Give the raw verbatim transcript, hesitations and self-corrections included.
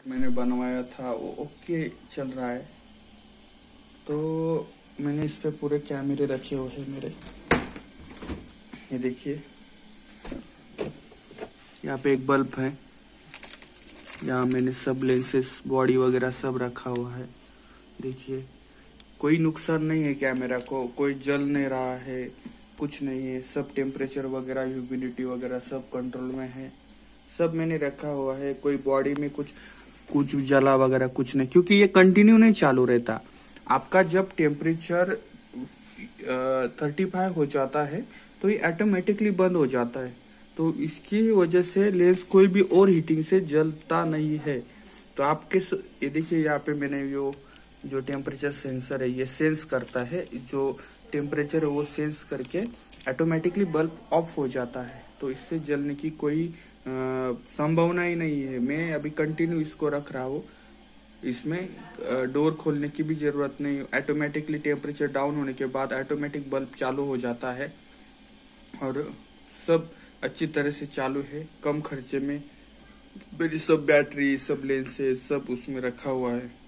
मैंने बनवाया था वो ओके चल रहा है। तो मैंने इस पे पूरे कैमरे रखे हुए हैं मेरे। ये देखिए, यहाँ पे एक बल्ब है, यहाँ मैंने सब लेंसेस बॉडी वगैरह सब रखा हुआ है। देखिए, कोई नुकसान नहीं है कैमरा को, कोई जल नहीं रहा है, कुछ नहीं है। सब टेम्परेचर वगैरह ह्यूमिडिटी वगैरह सब कंट्रोल में है। सब मैंने रखा हुआ है, कोई बॉडी में कुछ कुछ जला वगैरह कुछ नहीं, क्योंकि ये कंटिन्यू नहीं चालू रहता। आपका जब टेम्परेचर थर्टी फाइव हो जाता है तो ये ऑटोमेटिकली बंद हो जाता है। तो इसकी वजह से लेंस कोई भी और हीटिंग से जलता नहीं है। तो आपके ये देखिए, यहाँ पे मैंने जो जो टेम्परेचर सेंसर है ये सेंस करता है, जो टेम्परेचर है वो सेंस करके ऑटोमेटिकली बल्ब ऑफ हो जाता है। तो इससे जलने की कोई संभावना ही नहीं है। मैं अभी कंटिन्यू इसको रख रहा हूँ, इसमें डोर खोलने की भी जरूरत नहीं। ऑटोमेटिकली टेम्परेचर डाउन होने के बाद ऑटोमेटिक बल्ब चालू हो जाता है और सब अच्छी तरह से चालू है, कम खर्चे में। मेरी सब बैटरी, सब लेंसेज सब उसमें रखा हुआ है।